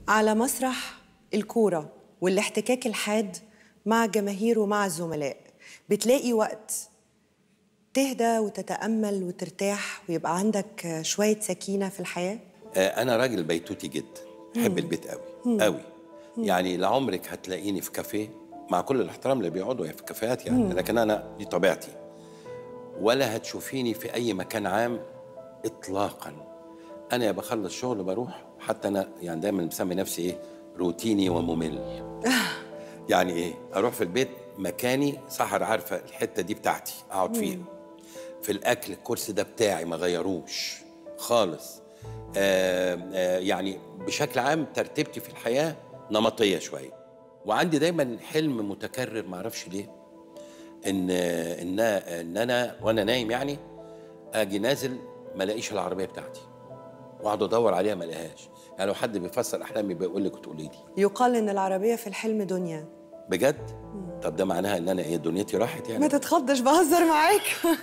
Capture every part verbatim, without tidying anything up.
على مسرح الكورة والاحتكاك الحاد مع الجماهير ومع الزملاء بتلاقي وقت تهدى وتتأمل وترتاح ويبقى عندك شوية سكينة في الحياة؟ أنا راجل بيتوتي جدا، بحب البيت قوي قوي. يعني لعمرك هتلاقيني في كافيه، مع كل الاحترام اللي بيقعدوا في كافيهات يعني، لكن أنا دي طبيعتي. ولا هتشوفيني في أي مكان عام إطلاقا. أنا يا بخلص شغل بروح، حتى أنا يعني دايما مسمي نفسي إيه؟ روتيني وممل. يعني إيه؟ أروح في البيت مكاني، سحر عارفة الحتة دي بتاعتي أقعد فيها. في الأكل الكرسي ده بتاعي ما غيروش خالص. آه آه يعني بشكل عام ترتيبتي في الحياة نمطية شوية. وعندي دايما حلم متكرر معرفش ليه، إن إن إن أنا وأنا نايم يعني أجي نازل ما الاقيش العربية بتاعتي، واقعد ادور عليها ما الاقيهاش. يعني لو حد بيفسر احلامي بيقول لك تقولي لي. يقال ان العربية في الحلم دنيا. بجد؟ مم. طب ده معناها ان انا ايه دنيتي راحت يعني؟ ما تتخضش بهزر معاك.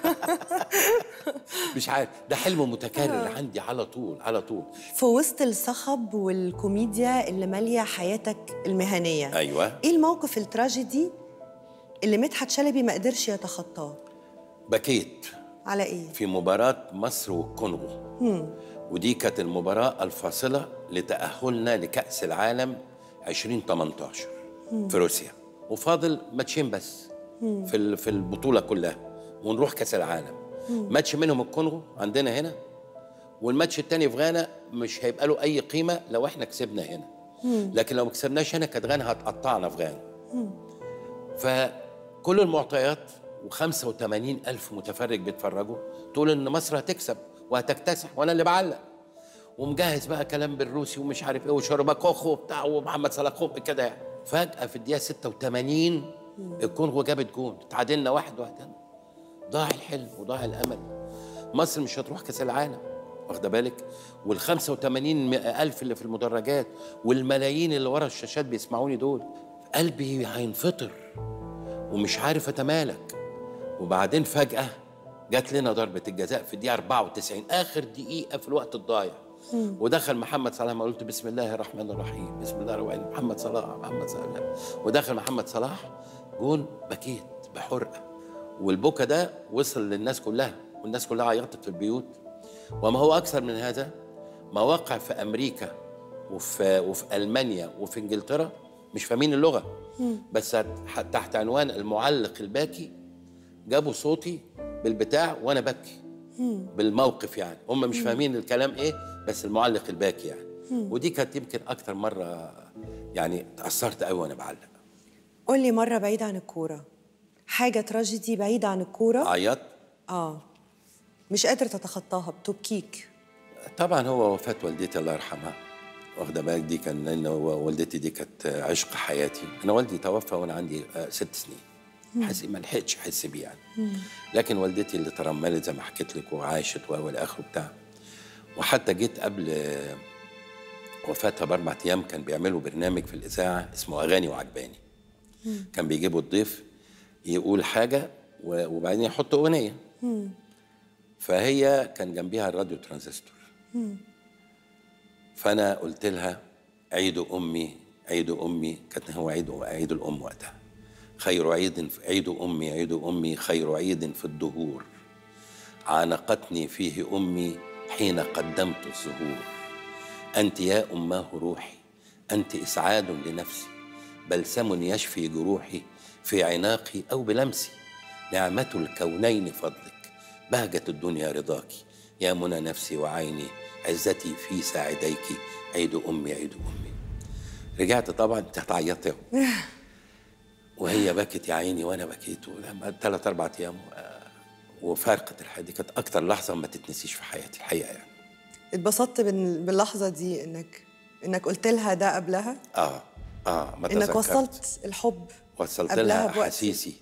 مش عارف، ده حلم متكرر عندي على طول على طول. في وسط الصخب والكوميديا اللي مالية حياتك المهنية، ايوه، ايه الموقف التراجيدي اللي مدحت شلبي ما قدرش يتخطاه؟ بكيت. على ايه؟ في مباراة مصر والكونغو. مم. ودي كانت المباراة الفاصلة لتأهلنا لكأس العالم ألفين وثمانية عشر مم. في روسيا، وفاضل ماتشين بس مم. في في البطولة كلها ونروح كأس العالم. مم. ماتش منهم الكونغو عندنا هنا، والماتش التاني في غانا مش هيبقى له أي قيمة لو احنا كسبنا هنا. مم. لكن لو ما كسبناش هنا كانت غانا هتقطعنا في غانا. مم. فكل المعطيات وخمسة وثمانين ألف متفرج بيتفرجوا تقول إن مصر هتكسب وهتكتسح، وأنا اللي بعلق ومجهز بقى كلام بالروسي ومش عارف إيه وشرباكوخ وبتاع ومحمد صلاح كده يعني. فجأة في الدقيقة ستة وثمانين الكونغو جابت جون، تعادلنا واحد واحد. ضاع الحلم وضاع الأمل. مصر مش هتروح كأس العالم، واخده بالك؟ وال خمسة وثمانين ألف اللي في المدرجات والملايين اللي ورا الشاشات بيسمعوني دول، قلبي هينفطر ومش عارف أتمالك. وبعدين فجأة جات لنا ضربة الجزاء في الدقيقة أربعة وتسعين، آخر دقيقة في الوقت الضايع. مم. ودخل محمد صلاح، ما قلت بسم الله الرحمن الرحيم، بسم الله الرحمن الرحيم، محمد صلاح محمد صلاح. ودخل محمد صلاح جون، بكيت بحرقة. والبكا ده وصل للناس كلها، والناس كلها عيطت في البيوت. وما هو أكثر من هذا، مواقع في أمريكا وفي, وفي ألمانيا وفي إنجلترا مش فاهمين اللغة، مم. بس تحت عنوان المعلق الباكي جابوا صوتي بالبتاع وانا ببكي بالموقف. يعني هم مش فاهمين الكلام ايه، بس المعلق الباكي يعني. مم. ودي كانت يمكن اكتر مره يعني تاثرت قوي وانا بعلق. قول لي مره بعيده عن الكوره، حاجه تراجيدي بعيده عن الكوره عيط اه مش قادر تتخطاها بتبكيك. طبعا هو وفاه والدتي الله يرحمها، واخده بالك؟ دي كان لان والدتي دي كانت عشق حياتي. انا والدي توفى وانا عندي ست سنين، حس ما لحقتش احس بيه يعني. مم. لكن والدتي اللي ترملت زي ما حكيت لك وعاشت والى اخره بتاع. وحتى جيت قبل وفاتها باربع ايام كان بيعملوا برنامج في الاذاعه اسمه اغاني وعجباني. مم. كان بيجيبوا الضيف يقول حاجه وبعدين يحط اغنيه. مم. فهي كان جنبيها الراديو ترانزستور. مم. فانا قلت لها عيد امي عيد امي، كانت هو عيد عيد الام وقتها. خير عيد عيد أمي عيد أمي خير عيد في الدهور، عانقتني فيه أمي حين قدمت الزهور. أنت يا أماه روحي، أنت إسعاد لنفسي، بلسم يشفي جروحي في عناقي أو بلمسي. نعمة الكونين فضلك، بهجة الدنيا رضاك، يا منى نفسي وعيني، عزتي في ساعديك، عيد أمي عيد أمي. رجعت طبعا تعيطي وهي بكت يا عيني وانا بكيت، ثلاث اربع ايام وفارقه الحياه. دي كانت اكتر لحظه ما تتنسيش في حياتي الحقيقه يعني. اتبسطت باللحظه دي انك انك قلت لها ده قبلها؟ اه اه ما انك وصلت الحب، وصلت لها احاسيسي.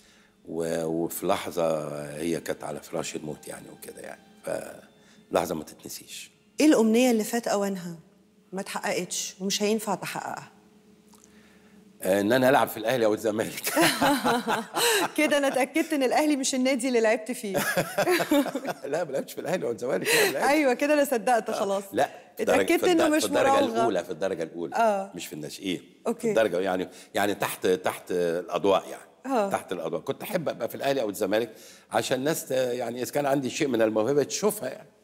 وفي لحظه هي كانت على فراش الموت يعني وكده يعني، فلحظه ما تتنسيش. ايه الامنيه اللي فات اوانها ما اتحققتش ومش هينفع تحققها؟ ان انا العب في الاهلي او الزمالك. كده انا اتاكدت ان الاهلي مش النادي اللي لعبت فيه. لا ما لعبتش في الاهلي او الزمالك. ايوه كده انا صدقت خلاص. لا اتاكدت انه مش في الدرجه مراوغه الاولى في الدرجه الاولى آه. مش في الناشئين. أوكي. في الدرجه يعني يعني تحت تحت الاضواء يعني آه. تحت الاضواء. كنت احب ابقى في الاهلي او الزمالك عشان الناس ت- يعني اذا كان عندي شيء من الموهبه تشوفها يعني.